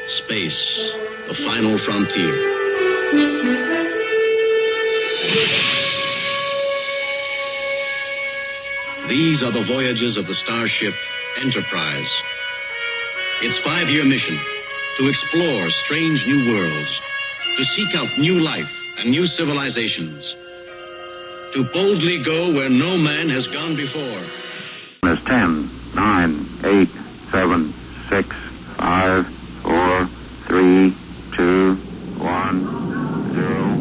Space, the final frontier. These are the voyages of the starship Enterprise. Its 5-year mission: to explore strange new worlds, to seek out new life and new civilizations, to boldly go where no man has gone before. It's 10, 9, 8, 7, 6, 5, 4, 3, 2, 1, 0.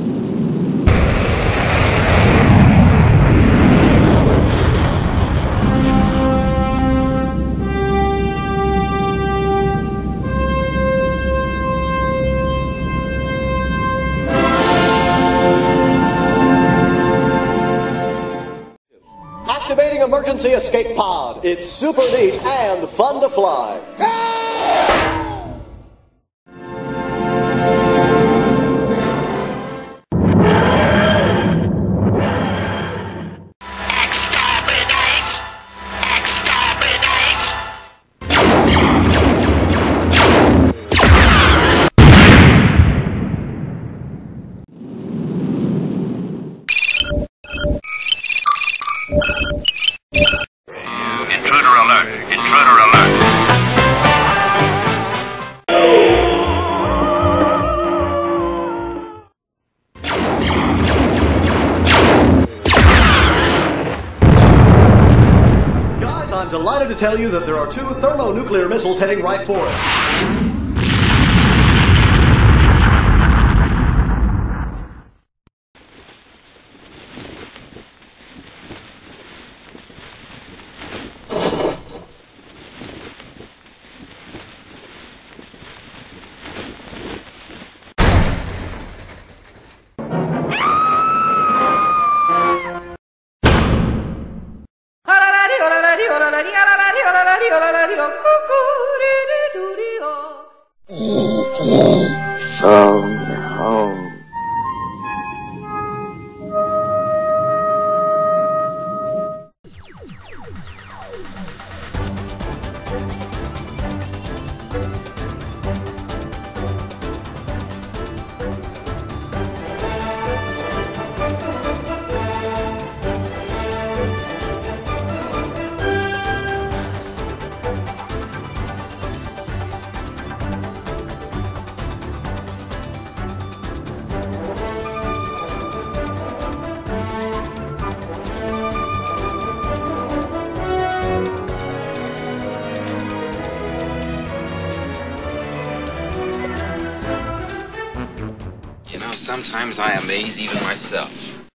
Activating emergency escape pod. It's super neat and fun to fly. Intruder alert! Intruder alert! Guys, I'm delighted to tell you that there are 2 thermonuclear missiles heading right for us. Phone home. You know, sometimes I amaze even myself.